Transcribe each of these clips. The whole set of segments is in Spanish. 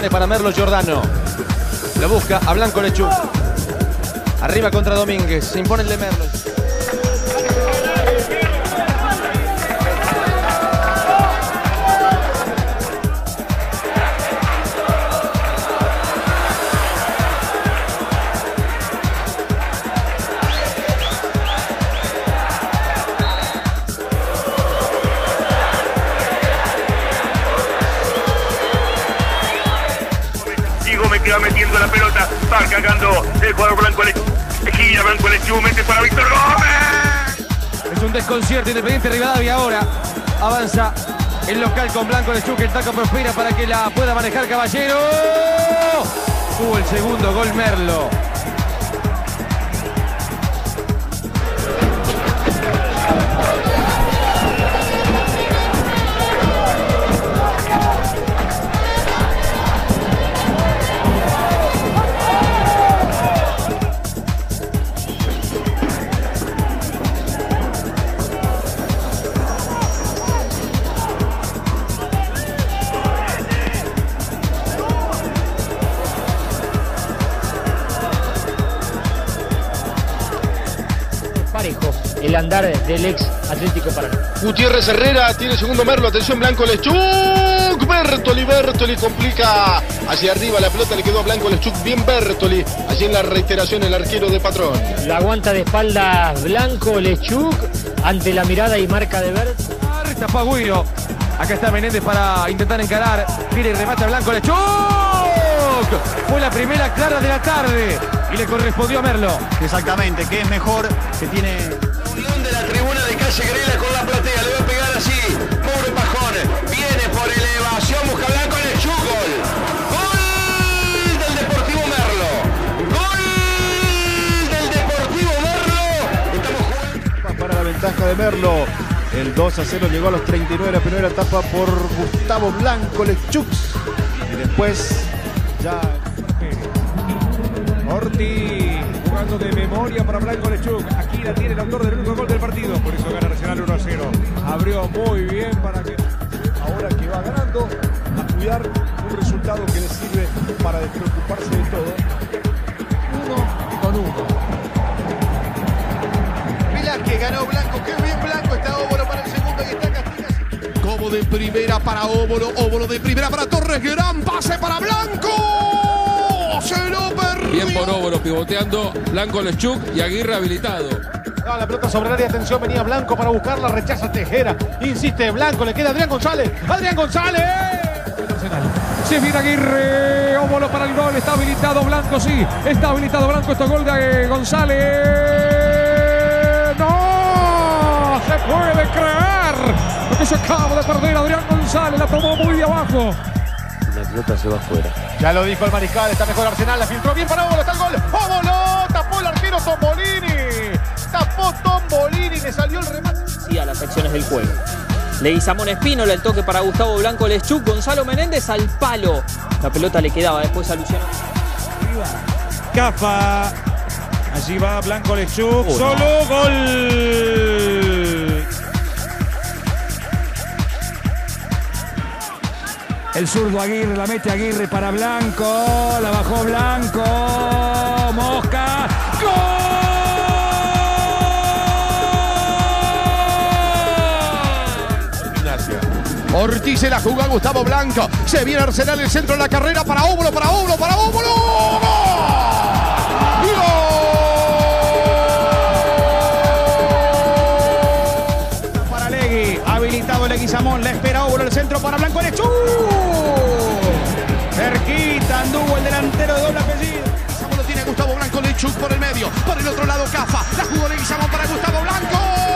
pone para Merlo Giordano. Lo busca a Blanco Lechuk. Arriba contra Domínguez. Se impone el de Merlo. Que va metiendo la pelota, va cargando el jugador Blanco Lechuk, gira Blanco Lechuk, mete para Víctor Gómez. Es un desconcierto. Independiente Rivadavia ahora avanza el local con Blanco Lechuk. El taco prospera para que la pueda manejar Caballero. Tuvo el segundo gol Merlo. Parejo el andar del ex Atlético Paraná. Gutiérrez Herrera tiene segundo Merlo, atención Blanco Lechuk, Bertoli complica hacia arriba, la pelota le quedó a Blanco Lechuk, bien Bertoli, allí en la reiteración el arquero de Patrón. La aguanta de espaldas Blanco Lechuk ante la mirada y marca de Bert. Tapó a Guiro. Acá está Menéndez para intentar encarar. Gira y remata Blanco Lechuk. Fue la primera clara de la tarde y le correspondió a Merlo. Exactamente, que es mejor, que tiene... Un león de la tribuna de Calle Grela con la platea, le va a pegar así, Mauro Pajón, viene por elevación, busca Blanco Lechuk, gol. Gol del Deportivo Merlo. Gol del Deportivo Merlo. Estamos jugando. Para la ventaja de Merlo. El 2-0 llegó a los 39 de la primera etapa por Gustavo Blanco Lechuk. Y después ya... Ortiz jugando de memoria para Blanco Lechuk. Aquí la tiene el autor del único gol del partido. Por eso gana Nacional 1-0. Abrió muy bien para que ahora que va ganando a cuidar un resultado que le sirve para despreocuparse de todo. 1-1. Velázquez ganó Blanco, qué bien Blanco, está Óbolo para el segundo y está Castigas. Como de primera para Óbolo, Óbolo de primera para Torres, gran pase para Blanco. Se lo perdió. Bien por Óbolo, pivoteando Blanco Lechuk y Aguirre habilitado. La pelota sobre el área, atención, venía Blanco para buscarla, rechaza Tejera, insiste Blanco, le queda Adrián González. ¡Adrián González! Se viene Aguirre, Óbolo para el gol, está habilitado Blanco, sí, está habilitado Blanco, esto gol de González. ¡No! ¡Se puede creer! Porque se acaba de perder Adrián González, la tomó muy de abajo. La pelota se va afuera. Ya lo dijo el mariscal, está mejor Arsenal, la filtró bien para Óbolo, está el gol. ¡Óbolo! Tapó el arquero Tombolini. Tapó Tombolini, le salió el remate. Sí, a las acciones del juego. Leguizamón Espínola, el toque para Gustavo Blanco Lechuk, Gonzalo Menéndez al palo. La pelota le quedaba después a Luciano. Cafa. Allí va Blanco Lechuk. Solo gol. El zurdo Aguirre, la mete Aguirre para Blanco. La bajó Blanco. Mosca. ¡Gol! Ortiz se la jugó a Gustavo Blanco. Se viene Arsenal el centro de la carrera para Óbolo, para Óbolo, para Óbolo. ¡Gol! Para Legui, habilitado Leguizamón, la espera Óbolo, el centro para Blanco Lechuk. Cerquita anduvo el delantero de doble apellido. Leguizamón lo tiene Gustavo Blanco Lechuk por el medio. Por el otro lado Cafa. La jugó Leguizamón para Gustavo Blanco.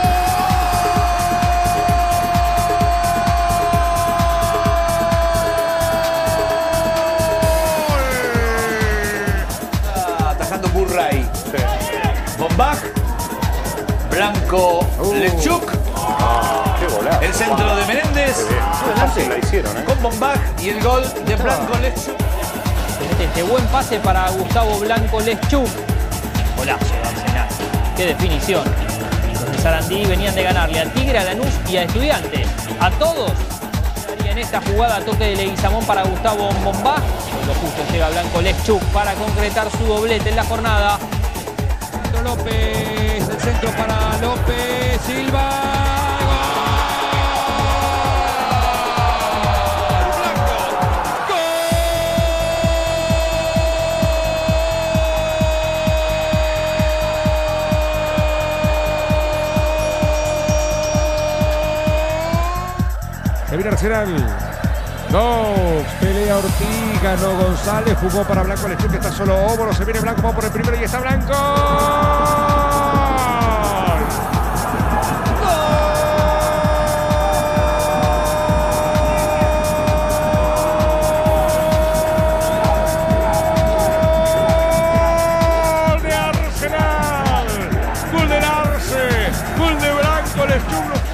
Burray. Bombaj, Blanco Lechuk. Qué golazo. El centro de Menéndez. La hicieron, Con Bombaj y el gol de Blanco Lechuk. Este buen pase para Gustavo Blanco Lechuk. Golazo de Arsenal. Qué definición. Los de Sarandí venían de ganarle a Tigre, a Lanús y a Estudiantes. A todos. en esta jugada. Toque de Leguizamón para Gustavo Bombá. Lo justo llega Blanco Lechuk para concretar su doblete en la jornada. López, el centro para López, Silva. Se viene Arsenal. Dos, pelea Ortiz, ganó González, jugó para Blanco Lechuk, que está solo Óbolo, se viene Blanco, va por el primero y está Blanco. ¡Gol de Arsenal! ¡Gol del Arce! ¡Gol de Blanco Lechuk!